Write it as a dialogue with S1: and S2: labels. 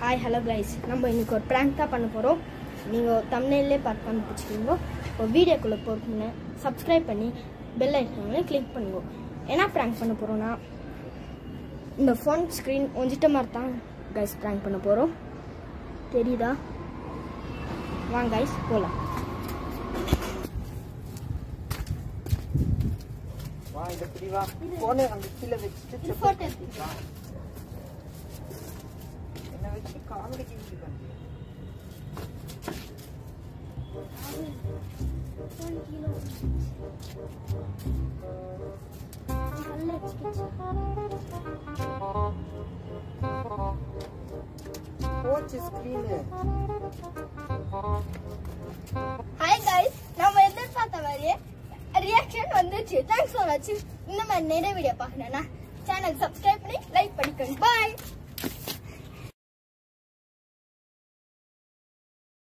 S1: Hi, hello guys. நம்ம இன்னைக்கு ஒரு prank தான் பண்ண போறோம். நீங்க thumbnail-ல பார்த்து கண்டுபிடிச்சிட்டீங்க. ஒரு வீடியோக்குள்ள போறதுக்கு subscribe பண்ணி bell icon-ஐ click பண்ணுங்க. என்ன prank பண்ண போறோம்னா இந்த phone screen ஒஞ்சிட்ட மாதிரி தான் guys prank பண்ண போறோம். தெரியுதா? வாங்க guys போலாம்.
S2: வா இத பிடி வா. போனே அந்த கீழ வெச்சிட்டு
S1: போட்டோ எடுத்துக்கலாம்.
S2: என்ன வெச்சி காமெடி கிண்டி பண்ணு. போச்சு ஸ்கிரீன்.
S1: Hi guys, நம்ம எதிர்பார்த்த மாதிரியே ரியாக்ஷன் வந்துச்சு. Thanks for watching. இந்த மாதிரி நிறைய வீடியோ பார்க்கணும்னா சேனல் சப்ஸ்கிரைப் பண்ணி லைக் பண்ணிக்கோங்க. Bye.